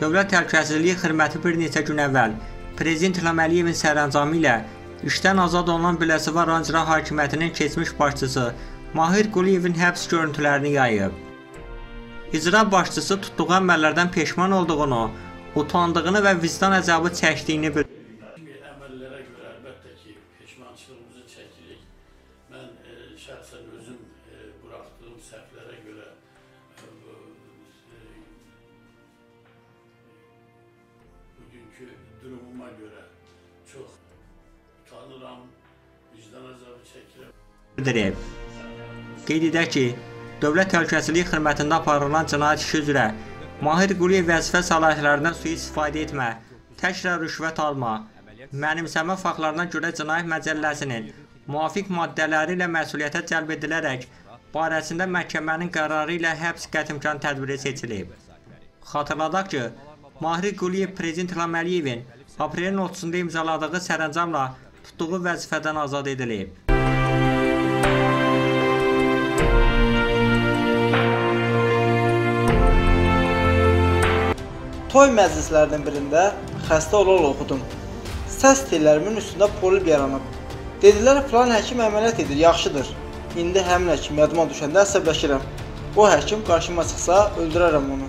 Dövlət Təhlükəsizliyi Xidməti bir neçə gün əvvəl Prezident İlham Əliyevin sərəncamı ilə işdən azad olunan Biləsuvar rayon İcra Hakimiyyətinin keçmiş başçısı Mahir Quliyevin həbs görüntülərini yayıb. İcra başçısı tutduğu əməllərdən peşman olduğunu, utandığını və vicdan əzabı çəkdiyini bildirdi. Əməllərə görə əlbəttə ki, peşmançılığımızı çəkirik. Mən şəxsən özüm buraxdığım səhvlərə görə bugünkü durumuma görə çox utanıram, vicdan əzabı çəkirəm. Qeyd edək ki, Dövlət Təhlükəsizliyi Xidmətində aparılan cinayət işi üzrə Mahir Quliyev vəzifə səlahiyyətlərindən sui-istifadə etmə, təkrar rüşvət alma, mənimsəmə faktlarına görə Cinayət Məcəlləsinin müvafiq maddələri ilə məsuliyyətə cəlb edilərək barəsində məhkəmənin qərarı ilə həbs qətimkan tədbiri seçilib. Xatırladaq ki, Mahir Quliyev Prezident İlham Əliyevin aprelin 30-da imzaladığı sərəncamla tutduğu vəzifədən azad edilib. Toy məclislərinin birində xəstə olaraq oxudum. Səs tellərimin üstündə polip yaranıb. Dedilər, filan həkim əməliyyat edir, yaxşıdır. İndi həmin həkim yadıma düşəndə əsəbləşirəm. O həkim qarşıma çıxsa, öldürərəm onu.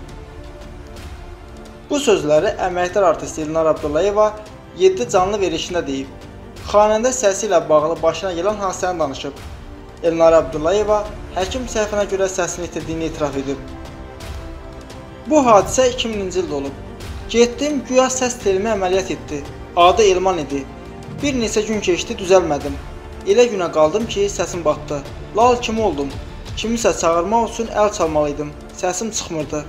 Bu sözləri əməkdar artist Elnar Abdullayeva 7 canlı verilişində deyib. Xanəndə səsi ilə bağlı başına gələn hadisəni danışıb. Elnar Abdullayeva həkim səhvinə görə səsini itirdiyini etiraf edib. Bu hadisə 2000-ci ildə olub. Getdim, güya səs telimi əməliyyat etdi. Adı Elman idi. Bir neçə gün keçdi, düzəlmədim. Elə günə qaldım ki, səsim batdı. Lal kimi oldum. Kimisə çağırmaq üçün əl çalmalıydım. Səsim çıxmırdı.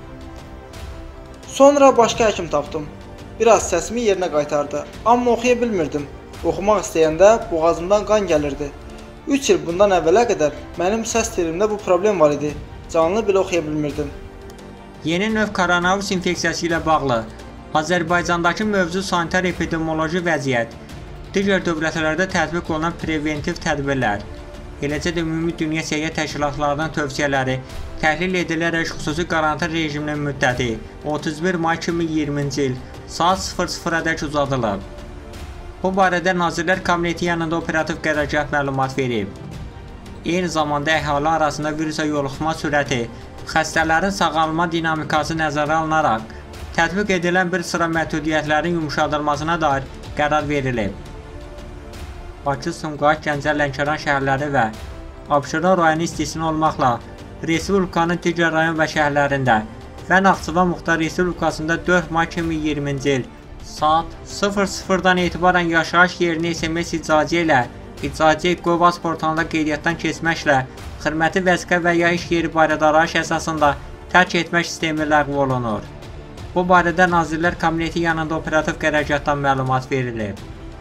Sonra başqa həkim tapdım. Biraz səsimi yerinə qaytardı. Amma oxuya bilmirdim. Oxumaq istəyəndə boğazımdan qan gəlirdi. 3 il bundan əvvələ qədər mənim səs telimdə bu problem var idi. Canlı belə oxuya bilmirdim. Yeni növ koronavirus infeksiyası ilə bağlı Azərbaycandakı mövcud sanitar-epidemioloji vəziyyət, digər dövlətlərdə tətbiq olunan preventiv tədbirlər, eləcə də ümumi dünya səhiyyə təşkilatlarının tövsiyələri təhlil edilərək xüsusi karantin rejiminin müddəti 31 may 2020-ci il saat 00-ədək uzadılıb. Bu barədə Nazirlər Kabineti yanında operativ qərargah məlumat verib. Eyni zamanda əhali arasında virusa yoluxma sürəti, xəstələrin sağalma dinamikası nəzərə alınaraq tətbiq edilən bir sıra məhdudiyyətlərin yumuşadılmasına dair qərar verilib. Bakı, Sumqayıt, Gəncə, Lənkəran şəhərləri və Abşeron rayonu istisna olmaqla Respublikanın digər rayon və şəhərlərində və Naxçıvan Muxtar Respublikasında 4 may 2020-ci il saat 00-dan etibarən yaşayış yerini SMS icazə ilə İcazə Qovaz portalında qeydiyyatdan keçməklə xidməti vəzifə və ya iş yeri barədə arayış əsasında tərk etmək sistemi ləğv olunur. Bu barədə Nazirlər Kabineti yanında operativ qərargahdan məlumat verilib.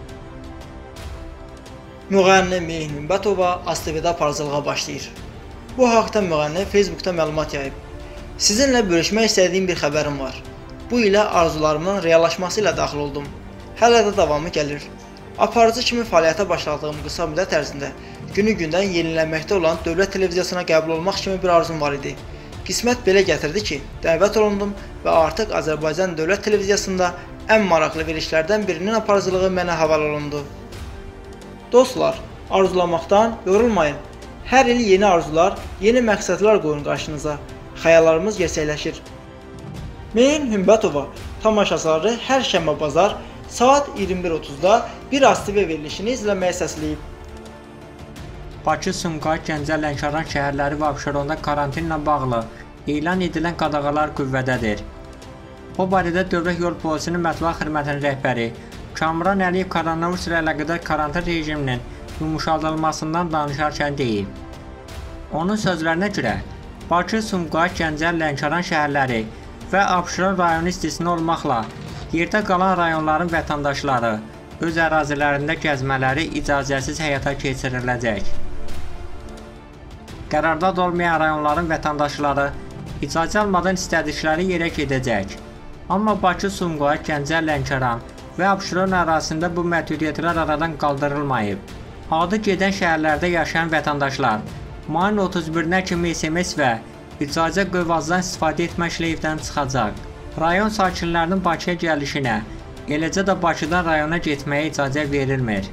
Müğənni Mehin Hümbətova ASTV-də aparıcılığa başlayır. Bu haqda müğənni Facebookda məlumat yayıb. Sizinlə bölüşmək istədiyim bir xəbərim var. Bu ilə arzularımın reallaşması ilə daxil oldum. Hələ də davamı gəlir. Aparıcı kimi fəaliyyətə başladığım qısa müddət ərzində günü-gündən yenilənməkdə olan dövlət televiziyasına qəbul olmaq kimi bir arzum var idi. Qismət belə gətirdi ki, dəvət olundum və artıq Azərbaycan dövlət televiziyasında ən maraqlı verilişlərdən birinin aparıcılığı mənə həvalə olundu. Dostlar, arzulamaqdan yorulmayın. Hər il yeni arzular, yeni məqsədlər qoyun qarşınıza. Xəyallarımız gerçəkləşir. Mehin Hümbətova tamaşaçıları hər şənbə bazar saat 21:30-da bir ASTV verilişini izləməyə səsləyib. Bakı, Sumqayıt, Gəncə, Lənkəran şəhərləri və Abşeronda karantinlə bağlı elan edilən qadağalar qüvvədədir. Bu barədə Dövlət Yol Polisinin Mətbuat Xidmətinin rəhbəri Kamran Əliyev koronavirus ilə əlaqədar karantin rejiminin yumuşadılmasından danışarkən deyib. Onun sözlərinə görə, Bakı, Sumqayıt, Gəncə, Lənkəran şəhərləri və Abşeron rayonu istisna olmaqla yerdə qalan rayonların vətəndaşları öz ərazilərində gəzmələri icazəsiz həyata keçiriləcək. Qərarda olmayan rayonların vətəndaşları icazə almadan istədikləri yerə gedəcək. Amma Bakı, Sumqayıt, Gəncə, Lənkəran və Abşeron ərazisində bu məhdudiyyətlər aradan qaldırılmayıb. Adı gedən şəhərlərdə yaşayan vətəndaşlar mayın 31-nə kimi SMS və icazə qövvazdan istifadə etməklə evdən çıxacaq. Rayon sakinlərinin Bakıya gəlişinə, eləcə də Bakıdan rayona getməyə icazə verilmir.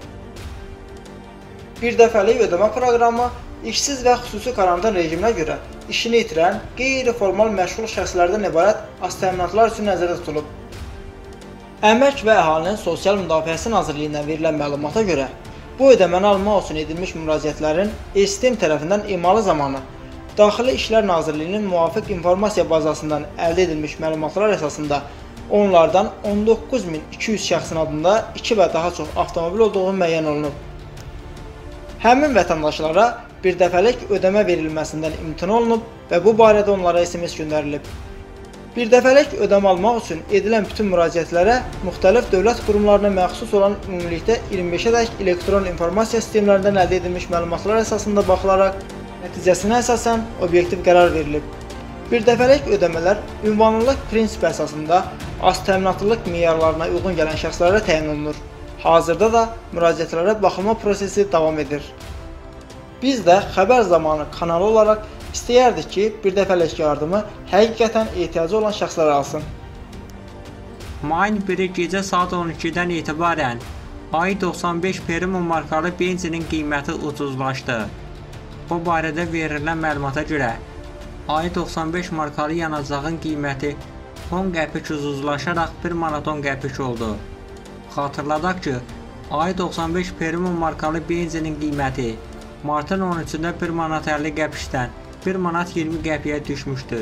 Bir dəfəlik ödəmə proqramı işsiz və xüsusi karantin rejiminə görə işini itirən qeyri-formal məşğul şəxslərdən ibarət aztəminatlar üçün nəzərdə tutulub. Əmək və Əhalinin Sosial Müdafiəsi Nazirliyindən verilən məlumata görə, bu ödəməni almaq üçün edilmiş müraciətlərin sistem tərəfindən emalı zamanı Daxili İşlər Nazirliyinin müvafiq informasiya bazasından əldə edilmiş məlumatlar əsasında onlardan 19.200 şəxsin adında 2 və daha çox avtomobil olduğu müəyyən olunub. Həmin vətəndaşlara bir dəfəlik ödəmə verilməsindən imtina olunub və bu barədə onlara SMS göndərilib. Bir dəfəlik ödəmə almaq üçün edilən bütün müraciətlərə müxtəlif dövlət qurumlarına məxsus olan ümumilikdə 25-ə dək elektron informasiya sistemlərindən əldə edilmiş məlumatlar əsasında baxılaraq nəticəsinə əsasən obyektiv qərar verilib. Bir dəfəlik ödəmələr ünvanlılıq prinsipi əsasında aztəminatlılıq meyarlarına uyğun gələn şəxslərə təyin olunur. Hazırda da müraciətlərə baxılma prosesi davam edir. Biz də xəbər zamanı kanalı olaraq istəyərdik ki, bir dəfəlik yardımı həqiqətən ehtiyacı olan şəxslər alsın. Mayın 1-i gecə saat 12-dən etibarən I95 Premium markalı benzinin qiyməti ucuzlaşdı. Bu barədə verilən məlumata görə I95 markalı yanacağın qiyməti 10 qəpik ucuzlaşaraq 1 manat 10 qəpik oldu. Xatırladaq ki, I95 Premium markalı benzinin qiyməti martın 13-də 1 manat 50 qəpikdən 1 manat 20 qəpiyə düşmüşdü.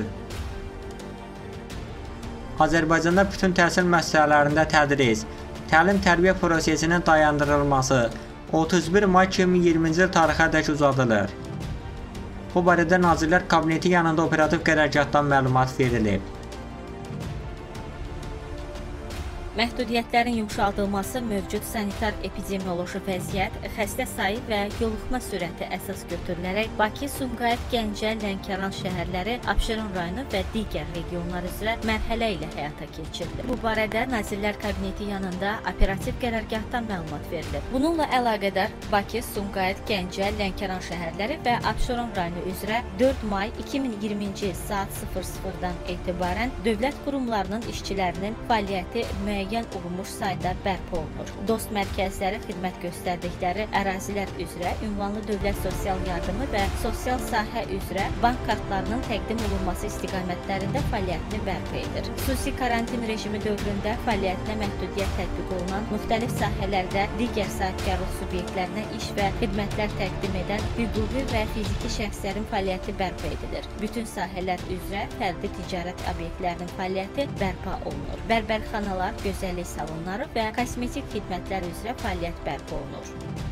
Azərbaycanda bütün təhsil müəssisələrində tədris, təlim-tərbiyə prosesinin dayandırılması 31 may 2020-ci il tarixədək uzadılır. Bu barədə Nazirlər Kabineti yanında operativ qərargahdan məlumat verilib. Məhdudiyyətlərin yumşaldılması mövcud sanitar-epidemioloji vəziyyət, xəstə sayı və yoluxma sürəti əsas götürülərək Bakı, Sumqayıt, Gəncə, Lənkəran şəhərləri, Abşeron rayonu və digər regionlar üzrə mərhələ ilə həyata keçirilir. Bu barədə Nazirlər Kabineti yanında operativ qərargahdan məlumat verilib. Bununla əlaqədar Bakı, Sumqayıt, Gəncə, Lənkəran şəhərləri və Abşeron rayonu üzrə 4 may 2020-ci il saat 00-dan etibarən dövlət qurumlarının işçilərinin fəaliyyəti müəyyən olunmuş sayda bərpa olunur. Dost mərkəzləri xidmət göstərdikləri ərazilər üzrə ünvanlı dövlət sosial yardımı və sosial sahə üzrə bank kartlarının təqdim olunması istiqamətlərində fəaliyyətini bərpa edir. Xüsusi karantin rejimi dövründə fəaliyyətinə məhdudiyyət tətbiq olunan müxtəlif sahələrdə digər sahibkarlıq subyektlərinə iş və xidmətlər təqdim edən hüquqi və fiziki şəxslərin fəaliyyəti bərpa edilir. Bütün sahələr üzrə fərdi ticarət obyektlərinin fəaliyyəti bərpa olunur. Bərbərxanalar, gözəllik salonları və kosmetik xidmətlər üzrə fəaliyyət bərpa olunur.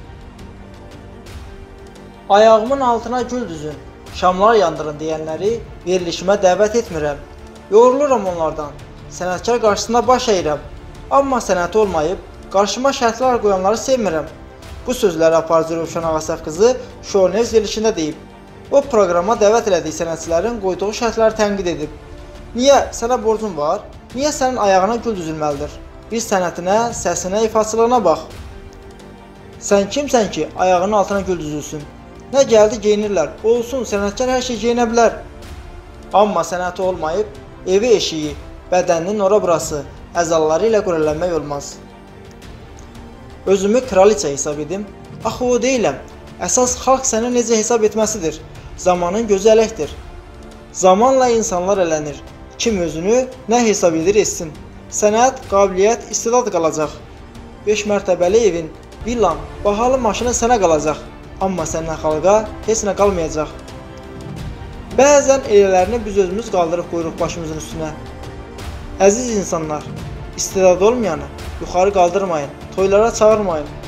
Ayağımın altına gül düzün, şamlar yandırın deyənləri verilişimə dəvət etmirəm. Yoruluram onlardan, sənətkar qarşısında baş əyirəm. Amma sənəti olmayıb, qarşıma şərtlər qoyanları sevmirəm. Bu sözləri aparıcı Rövşən Ağasəf qızı Show News verilişində deyib. O proqrama dəvət elədiyi sənətçilərin qoyduğu şərtləri tənqid edib. Niyə? Sənə borcun var? Niyə sənin ayağına gül düzülməlidir? Bir sənətinə, səsinə, ifaçılığına bax. Sən kimsən ki, ayağının altına gül düzülsün? Nə gəldi geyinirlər, olsun, sənətkar hər şey geyinə bilər. Amma sənəti olmayıb, evi eşiyi, bədəninin ora burası, əzaları ilə qürələnmək olmaz. Özümü kraliça hesab edim. Axı o deyiləm. Əsas xalq səni necə hesab etməsidir. Zamanın gözü ələkdir. Zamanla insanlar ələnir. Kim özünü nə hesab edir etsin. Sənət, qabiliyyət, istedad qalacaq. 5 mərtəbəli evin, villan, bahalı maşının sənə qalacaq. Amma səndən xalqa heç nə qalmayacaq. Bəzən elələrini biz özümüz qaldırıb qoyuruq başımızın üstünə. Əziz insanlar, istedad olmayanı yuxarı qaldırmayın, toylara çağırmayın.